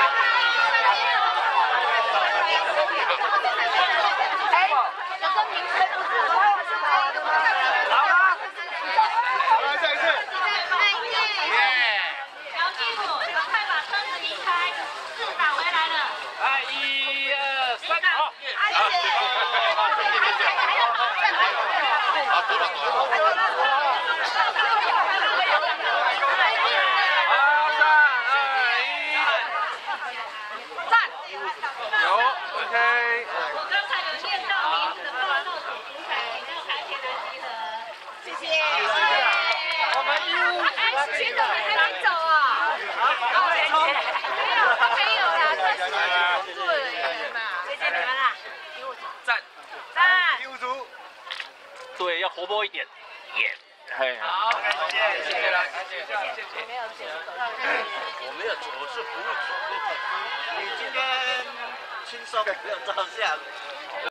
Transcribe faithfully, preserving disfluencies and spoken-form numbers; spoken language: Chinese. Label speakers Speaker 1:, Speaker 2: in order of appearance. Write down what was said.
Speaker 1: 群主们还没走啊？没有啦，这是做的人嘛。谢谢你们啦，
Speaker 2: 赞
Speaker 1: 赞。
Speaker 3: 第五组，
Speaker 2: 对，要活泼一点，耶！嘿，
Speaker 3: 好，谢谢，谢谢了，谢谢，谢谢。
Speaker 1: 没有接受。
Speaker 3: 我没有，我是服务组。你今天轻松，不要照相。